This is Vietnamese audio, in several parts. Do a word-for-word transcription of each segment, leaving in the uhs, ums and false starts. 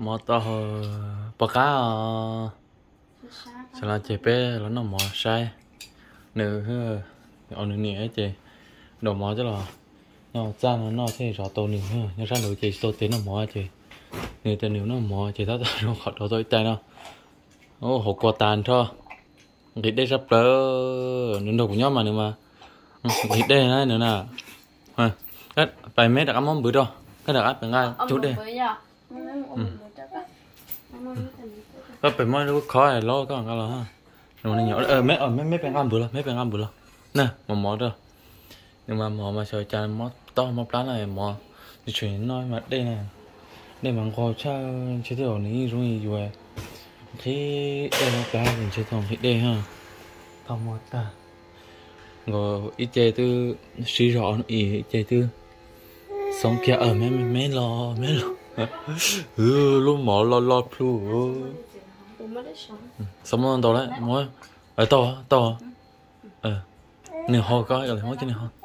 mò to bò cá sao là chế bé là nó mò sai nữ ở nữ nhẹ chế đồ mò chứ là nó ra nó nó thế rõ tổ nữ ha nhưng ra nữ chế tổ tế nó mò chế nữ tên nữ nó mò chế đó nó khó đó tôi tay nó ô hộp quả tàn cho thịt đây sắp tới nữ đồ của nhóm mà nữa mà thịt đây này nữa nè cái vài mét đã món bự rồi cái đặc áp ngay chút đây cái phải món nó khó này lo cái cái là ha rồi này nhỏ ờ mấy ở mấy mấy bên ăn bự rồi mấy bên ăn bự rồi nè một món rồi nhưng mà món mà sợi chanh món to món lá này món thì chuyển nói mà đây này đây mà có cha chế độ này rồi rồi thì đây nó cá mình chế thòng thì đây ha thòng một ta rồi ít chế từ xí rõ ý chế từ sống kia ở mấy mấy lo mấy lo ừ luôn mỏ lo lo plu sống on to đấy mỗi ở to to ờ nếu họ có cái mỗi cái này họ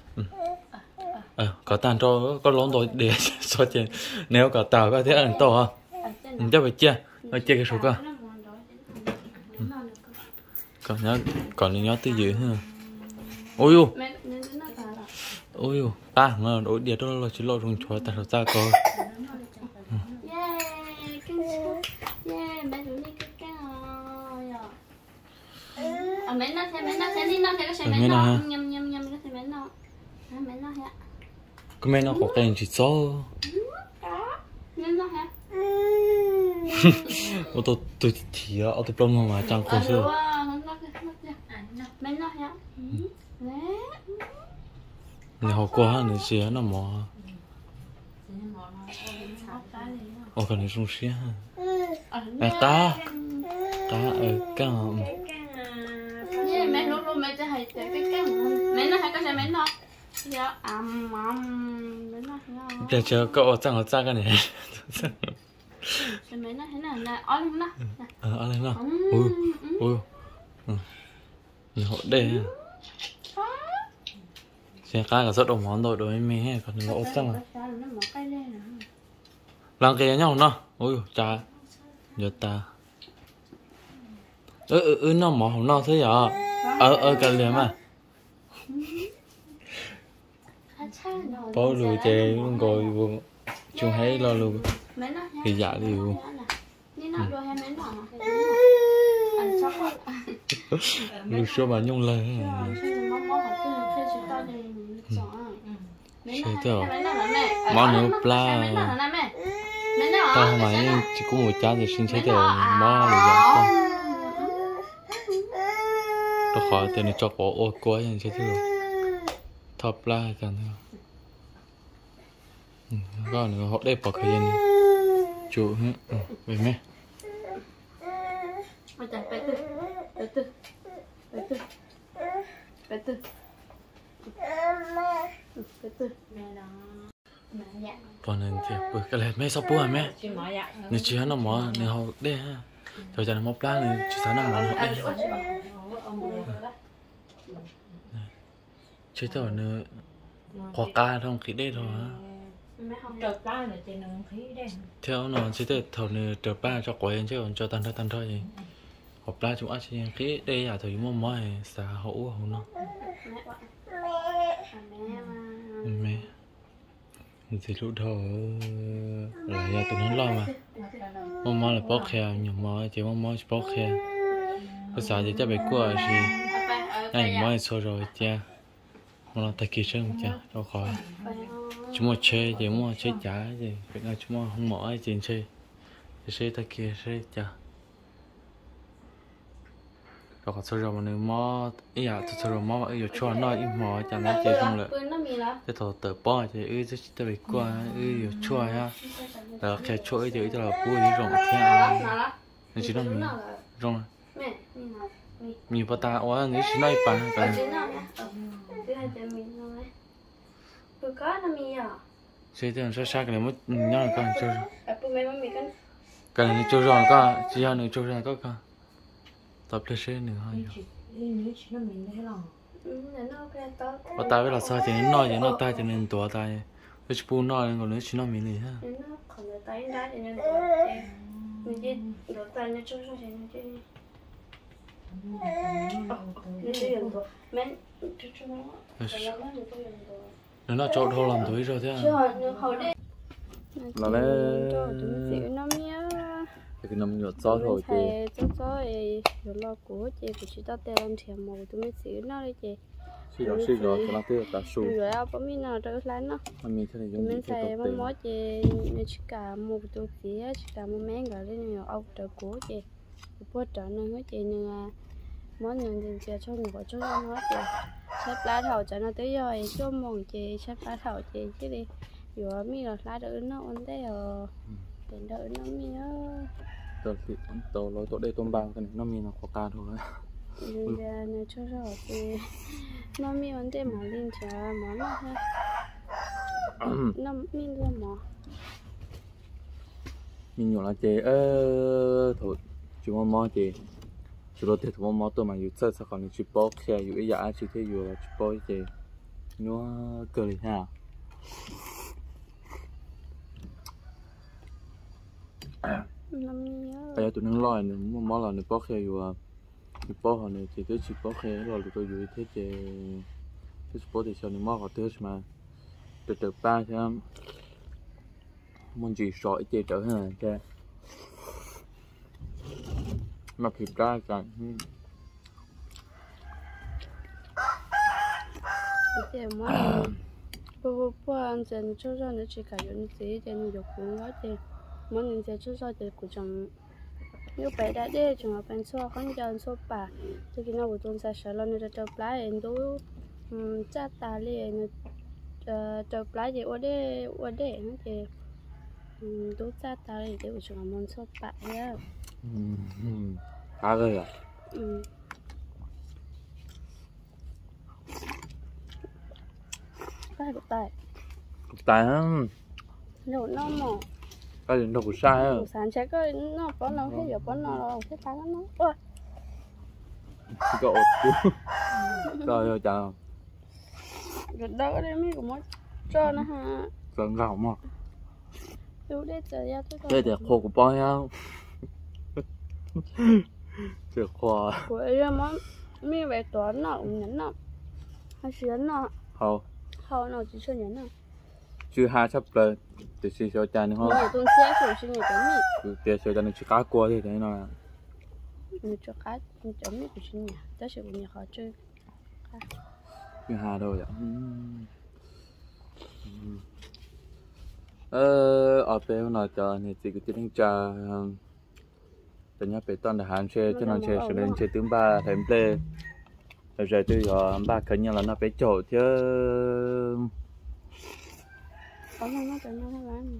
ờ có tàn cho có lón rồi để cho trên nếu có tàu có thể ăn to ha chắc phải chia phải chia cái số cơ còn nhớ còn nhớ tư dữ ha ôi u ôi u ta mà đối địa đó là chỉ lo rung chua ta ra coi mấy nó thế mấy nó thế đi nó thế có xem mấy nó nhâm nhâm nhâm nó thế mấy nó mấy nó hả cái mấy nó có tên chỉ số mấy nó hả ô tôi tôi thì ở tôi plong mà chẳng có sự mấy nó hả này họ qua này xía nó mò ô cái này sung xía à ta ta ở cái mấy lúc lúc mấy cái hay cái cái mấy nó hay có xem mấy nó dạ ầm ầm mấy nó để chờ cậu chẳng có ra cái này mấy nó thế nào là ó lên nó ờ ó lên nó ui ui họ đây xe cá cả rất đồng món rồi đối với mẹ còn nó ốp xong rồi làm cái nhau nó ui cha giờ ta ơ ơ ơ nó mỏ không nó thế giờ ở ở cái liền mà bao rồi chè luôn rồi luôn chung hay lo luôn thì dạ đi luôn lưu số mà nhung lên chơi thôi món nữa pla tao không phải chỉ có một cháo thì xin chơi thôi món được dạ tôi khỏi tiền cho bỏ ô quá anh chơi thôi top la chẳng thôi có nữa họ đẹp bỏ khởi nhân chủ về mẹ còn nên thì bữa cái này mấy sáu bữa à mẹ nếu chỉ nó mỏ nếu họ đây ha rồi cho nó móc lá này chỉ thấy nó mỏ họ đây chơi tao nữa quả ca không khí đây thôi á theo nó chỉ tới thầu nữa trở ba cho quả chứ còn cho tan thôi tan thôi gì hộp lá chúng ăn chỉ khí đây là thời mua mồi xả hậu hậu nó mẹ thì lúc đầu là nhà tụi nó lo mà mua mồi là bóc khe nhiều mồi chỉ mua mồi bóc khe cái xả thì chắc phải qua gì này mồi xô rồi cha nó tay kia chứ không cha đâu khỏi chúng mua chơi chỉ mua chơi trả gì việc nào chúng mua không mở ai chuyện chơi thì chơi tay kia chơi cha rồi còn rồi mà nếu mò ý à thật rồi mò ý cho nó ý mò chẳng nói chơi không lợi cái thầu tự bỏ thì ý chứ ta bị qua ý chua ha là cái chua ý thì ý là bùi đi rộng theo nên chỉ nó mình rộng mình bắt ta ủa nếu chỉ nói bạn bạn chơi thì sao sao cái này mới nhớ là con chơi cái này chơi rồi con chỉ là nữa chơi rồi có con tập lên xe nữa hay ở tay với là sao thì nó nói thì nó tay cho nên tua tay với chú nói còn nữa chỉ nói mình gì ha còn đỡ tay ra thì nên đỡ mình chỉ đỡ tay nó cho cho thì nó chỉ nó chỉ dùng thôi men cho cho nó nó cho thôi làm thôi rồi thế à là đấy cái nấm nhọt gió thôi chị gió gió rồi lo của chị phải chỉ tao teo làm thèm màu tụi mình xíu nó đấy chị xí đó xí đó cái nó tiêu cả su rồi ao có mình nào rồi lá nó mình thế này giống mình xài mắm mó chị chỉ cả một tô xía chỉ cả một mén rồi đấy nhiều ốc trở của chị bớt trở nên hết chị nhưng món nhận tiền chị cho người gọi cho nó hết chị xếp lá thầu cho nó tới rồi cho mong chị xếp lá thầu chị chứ đi vừa mi là lá đỡ nó ổn thế rồi tiền đỡ nó mi á tôi thì tôi nói tôi đây tôm bang cái này nó mi là khó ca thôi bây giờ này cho rồi thì nó mi ổn thế mà lên trả món nó ha nó mi lên mà mình nhỏ là chị ơ thôi chúng nó mò chị chúng nó thì chúng nó mò tôi mà dùng sơ sao còn chụp bao khi dùng cái giá chỉ thấy dùng chụp bao chị nó cười ha bây giờ tụi nó lòi nữa mò là nó bao khi dùng chụp bao họ này chỉ tới chụp bao khi rồi tôi dùng thế chị chụp bao thì sao nó mò họ tới mà từ từ ba chứ muốn chỉ sợ chị trở hơn chứ mà thịt ra cả chị muốn bố bố ăn chân cho ra nó chỉ cả những gì thì nó được cũng đó chị muốn những gì cho ra thì cũng chẳng nếu bé đã đi chúng nó bên xóa không cho xóa bà thì khi nào buổi tối sẽ sợ là nóจะ apply em đủ cha ta liềnจะ apply thì ở đây ở đây nó thì đủ cha ta liền thì chúng nó muốn xóa bà nhá khá rồi à cái cục tài cục tài không nhiều nó mà cái gì đâu có sai á sáng chế cái nó có nó hết giờ có nó rồi cái tay nó ôi cái cậu rồi rồi chào rồi đâu đây mới cũng cho nó ha gần gạo mà đâu đây giờ ra tôi đây là khô của bao nhau chưa khô của em món mi về toán nó cũng nhấn nó hay xuyến nó hậu hậu nó chỉ cho nhấn nó chưa hai sắp rồi thì xí cho cha nữa không tôi tôi sẽ thử xin nhật mi thì cho cha nó chỉ cá cua thì thế nào mình cho cá chấm mi của xin nhà tới sự của nhà họ chơi chưa hai đâu vậy ờ ở bên nào chờ thì chỉ có tiếng trà từ nhà bê tông để hạn chế cho nó chế sẽ lên chế tướng ba thêm tê rồi rồi tôi ở ba khởi nhà là nó phải chỗ chứ có nó nó nó nó bán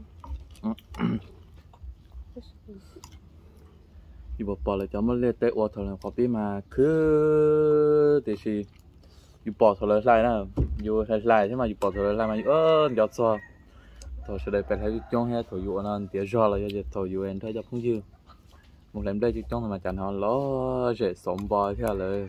thì bỏ bỏ lại cho nó lên tới ô thôi là có biết mà cứ thì gì dù bỏ thôi lại nào dù lại lại thế mà dù bỏ thôi lại mà ơ giọt xòa thôi sẽ đây phải thấy trong hết thôi dù nó tiếc rồi là giờ thôi dù em thấy cho không dư một lần đây chứ trong mà chẳng họ ló dễ sống bò theo lời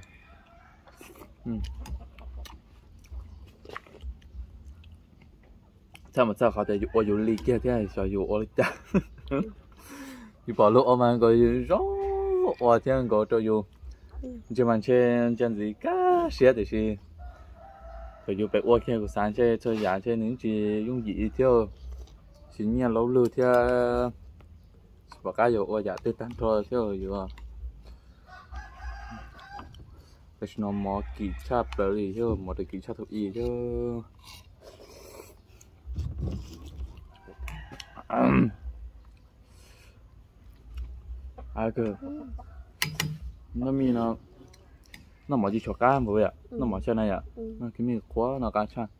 sao mà sao họ để ô dù ly kia thế này sao dù ô ly cha dù bỏ lỗ mà gọi rõ ô thế này gọi cho dù chứ mà trên trên gì cả xe thì gì phải dù phải ô kia của sáng chơi chơi giá chơi những gì dùng gì theo chỉ nhà lâu lư theo và cái dù ô giá tư tán thôi theo dù cái nó mò kỳ chạp bởi theo một cái kỳ chạp thuộc ý theo ai cơ nó mi nó nó mò gì cho cá không vậy ạ nó mò trên này ạ nó cái mi quá nó cá chăn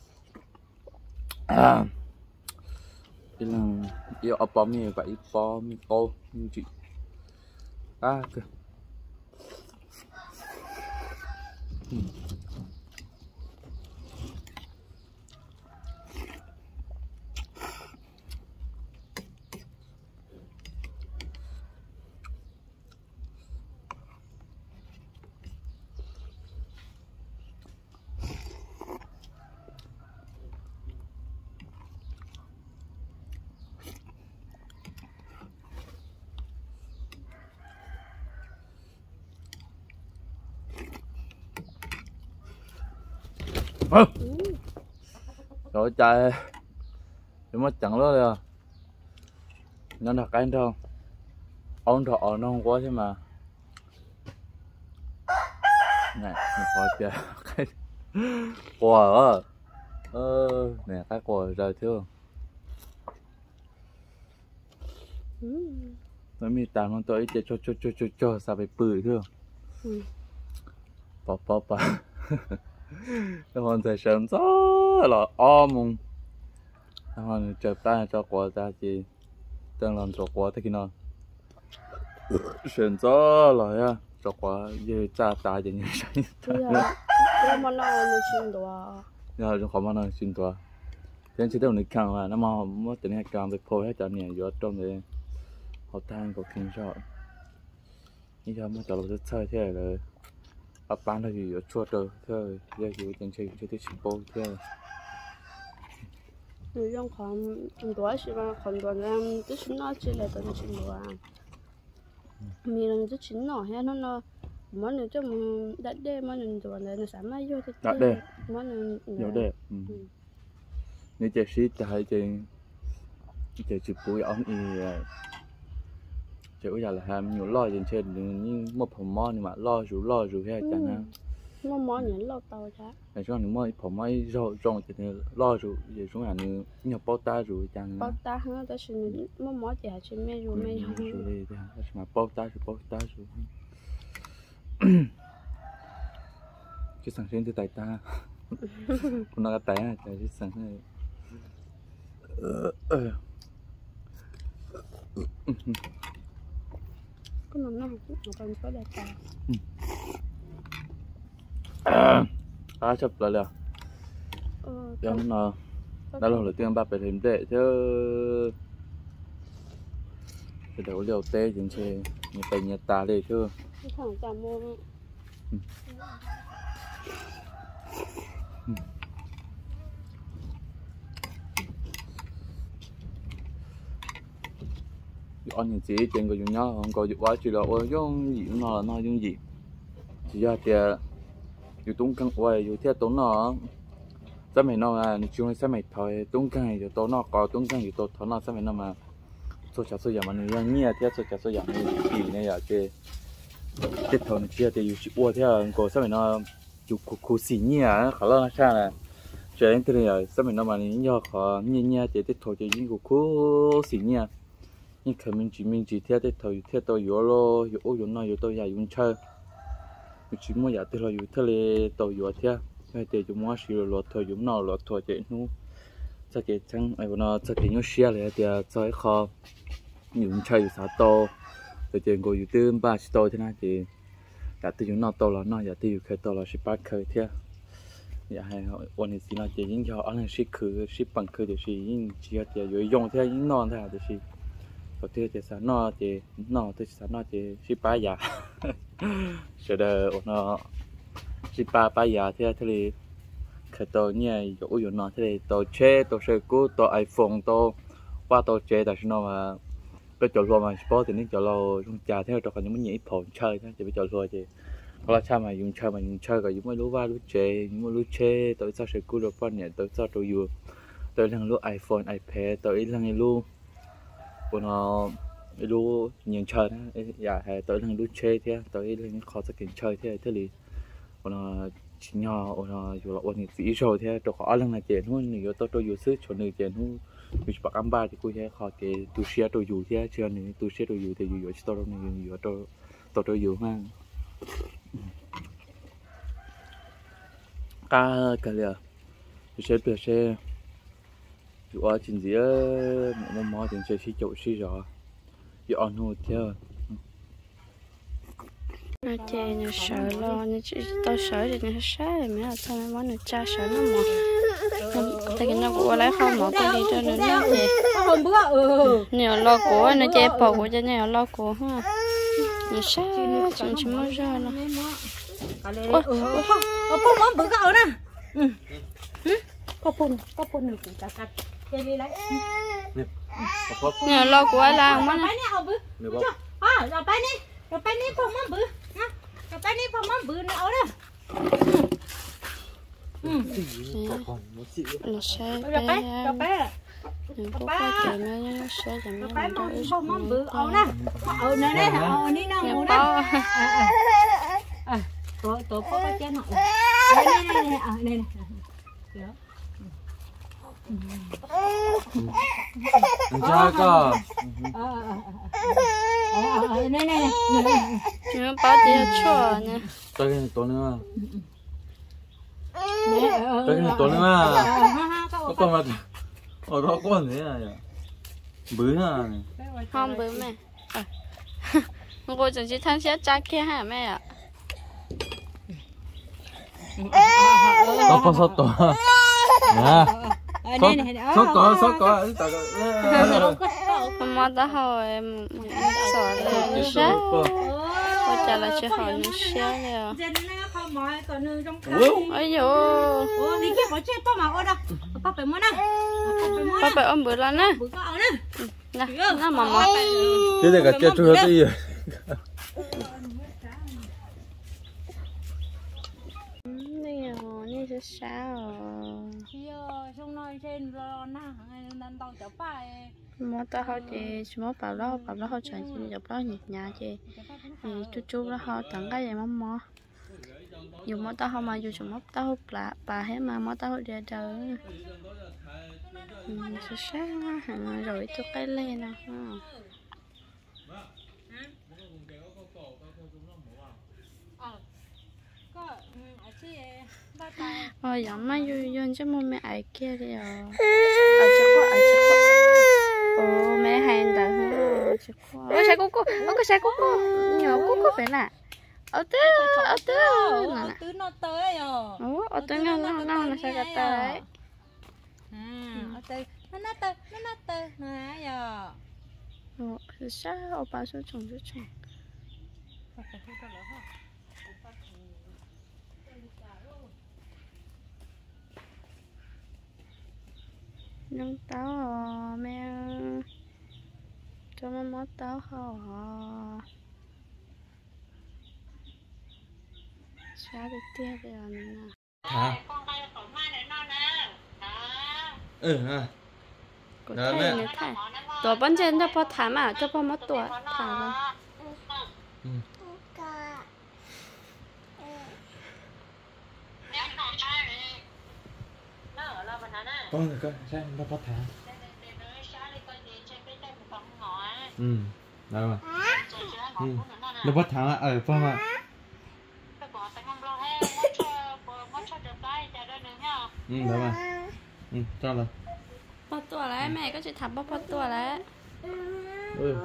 à cái là yêu ấp bom mi vậy bom mi cô như chị à cơ Trời trời, để mất chẳng đó rồi. Nó là cái đâu, ông thọ nó không quá thế mà. Này, mình khỏi chơi cái quả á, ơ, nè cái quả rồi thương. Nó mi tàng con tôi chơi cho cho cho cho cho sao phải bự thương. Bỏ bỏ bỏ. Cái con thấy sớm gió là om mông. Cái con chợt ta cho quả ra chỉ đang làm cho quả thế kia nào. Sớm gió là ya. Cho quả như cha ta vậy như vậy. Cái món nào nó chín đồ. Giờ chúng không ăn chín đồ. Thế chỉ đâu nước cam mà nó mà mất tiền hay cam bị phôi hết cho nè vô trong này họ than của kinh sợ. Như giờ mà cho nó chơi thế là ở bán là gì ở chua trời thôi giờ gì trên chơi chơi tới chín bố thế. Người dùng còn đồ gì mà còn đồ làm cái chín nó chỉ là tận chín đồ à. Mình làm cái chín nó hay nó nó món này cho mình đặt đê món này đồ này nó sắm mấy vô thì đặt đê món này nhiều đê nếu chơi xí chơi chơi chơi chụp bụi ống thì chơi bây giờ là ham nhiều lo trên trên như một phòng mò nhưng mà lo rủ lo rủ hay chẳng hạn nó mò nhẫn lo tàu cha này cho những mò phòng mò rau rau thì lo rủ về xuống là như nhiều bao ta rủ chẳng bao ta hơn đó là mò mò thì chỉ mấy rủ mấy rủ đi thì mà bao ta rủ bao ta rủ chứ sáng sớm thì tại ta cũng nói cái tại tại chứ sáng này cái món nó nó còn có đẹp ta à chấp lại là cho nó đã lâu rồi tiên ba phải thêm đệ chứ cái đầu liều tê chính chế như tay như ta đây chứ thằng chả mua anh nhìn chỉ trên cái dùng nhau không có dụng quá chỉ là ôi dùng gì nó là nó dùng gì chỉ ra thì dùng tung căng quay dùng theo tốn nó sao mày nó à chúng sao mày thôi tung căng thì tốn nó có tung căng thì tốn nó sao mày nó mà số chả số giảm mà người nhia theo số chả số giảm này gì này à cái cái thầu này chia thì dùng chịu qua theo có sao mày nó dùng khu khu xì nhia khá là sao này chuyện thế này sao mày nó mà nhia khó nhia nhia thì cái thầu thì dùng khu xì nhia nhưng khi mình chỉ mình chỉ theo cái thời theo tôi yếu lo yếu yếu nó yếu tôi giải yếu chơi mình chỉ muốn giải tôi là yếu theo là tôi yếu theo cái để chúng mua xíu lo thôi yếu nào lo thôi vậy nu cho cái chẳng ai nó cho cái nhau xia lại thì cho khó yếu chơi sao to rồi chuyện của yếu tư ba xí to thế này thì giải tôi yếu nào to là nó giải tôi yếu khởi to là xí ba khởi theo dạ hay họ quan hệ xí là chỉ những cho anh xí khởi xí bằng khởi thì xí những chỉ là yếu dùng theo những non theo thì xí có thể thì sao nó thì nó thì sao nó thì ship ba giờ sau đó nó ship ba ba giờ thì thì cái tôi như dụ dụ nó thì tôi chơi tôi chơi cú tôi iPhone tôi qua tôi chơi tại sao nó mà cái chỗ lo mà sport thì những chỗ lo dùng trà theo cho còn những những phone chơi thế thì bây giờ lo thì hoặc là cha mà dùng chơi mà dùng chơi rồi những mấy lúa ba lúa chơi những mấy lúa chơi tôi sao chơi cú rồi bao nhiêu tôi sao tôi dùng tôi đang lúa iPhone iPad tôi đang lúa nó lúa nhiều chơi đó, dạ hay tới lần lúa chơi thế, tới lần khó sẽ kiện chơi thế thế thì nó chỉ nhỏ nó dù là ôn thì dĩ rồi thế, tôi khó lần là chuyện hơn nếu tôi tôi dùng sức cho người chuyện hơn, vì bác anh ba thì cô thế khó cái tu sửa tôi dùng thế, chưa này tu sửa tôi dùng thì dùng cho tôi đâu này dùng tôi tôi tôi dùng ha, à cái gì à, tôi sẽ sẽ dù ở trên dưới một món trên chơi xí chỗ xí rồi, dù ăn hột theo. Nó chơi nó sợ lo, nó chỉ tao sợ thì nó sợ rồi mấy là sao mấy món nó cha sợ nó mò, tại cái nó của lấy không mò cái đi cho nó nó gì. Nhiều lo của nó chơi bầu của cho nhiều lo của ha, nó sợ chẳng chỉ mới ra nó. Ôi, ôi, bông mắm bự cỡ nè. Có bông, có bông được cả cả. Nè lo của ai làm mà nè. À, rồi bay đi, rồi bay đi phong mắm bự, nha. Rồi bay đi phong mắm bự nữa đó. nó sẽ Cà bé phê, cà phê. đừng có quá trời mà nó sẽ làm Cà nó phê đỡ món ít món món bự ổ nè. Ổ nè nè, ổ ní nè, ổ nè. bao À, tổ tổ có cái chén họ. Đây đây đây, à đây này. Anh trai cơ. Ờ ờ ờ này này. nó bao tiền chua nè Tới cái này tối nữa. Tới Tới cái này tối nữa. Có con mà ở đó có con thế này. Bứ à. không bự mẹ cô chẳng chỉ tham gia trái kia hả mẹ ạ Có con sốt to. Nè. Sốt có, sốt có. không mà đã hỏi em sợ là nó sẽ cô trả lời cho hỏi nó sẽ nè ôi dồi Ủa, đi kia bỏ chết bao mà ôi đâu. Ba phải mua nè. ba phải ôm bự lên nè Bự có ổ nè. nè nó mà mà Thế này cả kia chưa hết gì. nè như thế sao Chia xong nói trên lo na, nên tao chở bài. mà ta hỏi chị chỉ muốn bảo lo bảo lo hỏi chuyện gì được lo nhịp nhà chị thì chú chú nó hỏi tặng cái gì mà mò dù mà tao không mà dù chúng tao hút là bà hết mà mà tao hút ra đời sẽ sáng rồi tôi cái lên nè ôi giờ mà dù dù chứ mà mẹ ai kia đi à à chắc quá à chắc quá ồ mẹ hay đã hả chắc quá ôi sao cô cô ôi cái sao cô cô nhỏ cô cô phải là ở tứ ở tứ Ở tứ nó tới rồi. ủa ở tứ ngon ngon ngon là sao cái tới À, ở tứ nó nó tới nó nó tới nè giờ. ồ sao ở bao số chồng số chồng nâng táo à, mẹ cho nó mót táo hả sao được tiếc rồi nè Hả? Ừ ha. có Đó, thay mẹ. nữa thay tổ bên trên đó có thả mà cho con mót tuổi thả luôn Ừ. Con rồi con, sao em bắt thả? Ừ, đâu mà. Ừ. Nó bắt thả ở phong mà. Ừ, đâu mà. Ừ, cho rồi. mót tuổi đấy mẹ có chị thả bóp mót tuổi đấy Ừ.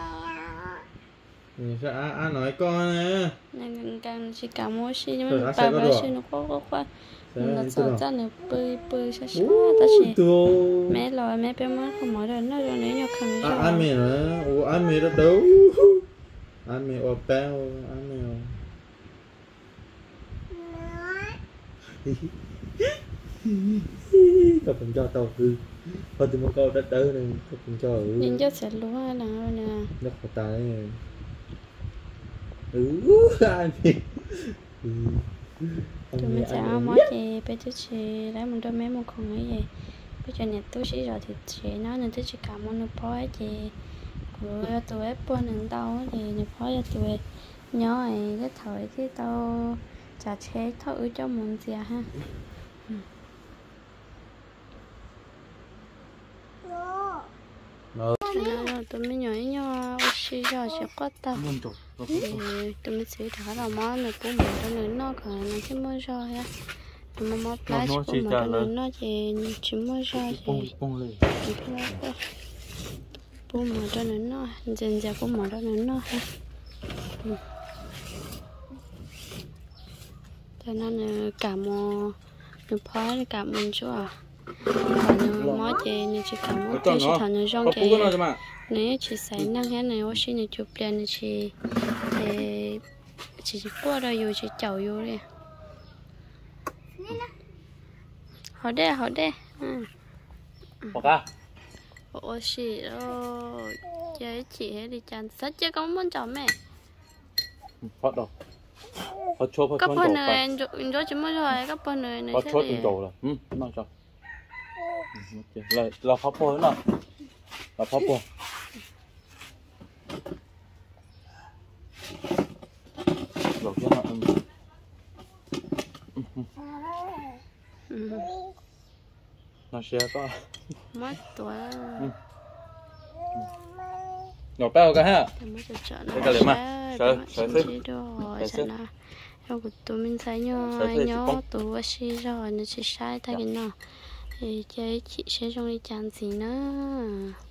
Ừ, sao á, á nói con nè. nên càng chỉ cả mua xí nhưng Ừ, mà á, bà sao có bà được? xí nó có có qua Sao nó đi sợ từ ra nó bơi bơi sao sao Ủa, ta chỉ từ mẹ lo mẹ bé mới không mở được nó rồi nếu như không À, rồi ai mẹ nữa, ủa ai mẹ đó đâu. Ai mẹ ở bao, ai mẹ. Các bạn cho tao hư. Thôi tụi mình câu đất đỡ này, các bạn cho hư. nhìn cho sẽ lúa nào nè Nó khó tay này. Ừ, ai mẹ. Ừ. tụi mình sẽ mua gì bây giờ chị lấy một đôi mấy một con ấy gì bây giờ nhà tôi chỉ rồi thì chị nói nên tôi chỉ cảm ơn nó phó ấy chị của tụi ấy buồn đến đâu thì nó phó cho tụi nhớ ấy cái thời thì tao trả chế thử cho muốn gì ha nó tụi mình nhớ nhau oxy rồi sẽ có tao thì tụi mình sẽ thở là món này cũng mình cho nên nó còn nó chỉ mới rồi á tụi mình mót lá chỉ cũng mình cho nên nó chỉ chỉ mới rồi thì bún mà cho nên nó dần dần bún mà cho nên nó ha cho nên là cả mò được phá cả mình chỗ à còn món gì này chỉ cả món cái chỉ thằng nó rong cái nếu chỉ xài năng hết này ở trên này chụp lên này chỉ thì chỉ qua rồi rồi chỉ chậu vô đi họ đây họ đây Bọc à? Ủa xì rồi chơi chị hết đi chăn sách chứ không muốn chọn mẹ Phát đâu họ chốt họ cấp chốt phần đầu này anh anh cho chỉ mới rồi cấp phần này này họ thế chốt này trên đầu là ừ nó cho là là pháp bố nữa là pháp bố đầu tiên là nó sẽ có mất tuổi nhỏ bao cái ha mới cho chợ cái cái mà sợ sợ thế rồi nào em của tụi mình thấy nhớ nhớ tụi chị rồi nó chỉ sai thay cái nào thì chơi chị sẽ trong đi chán gì nữa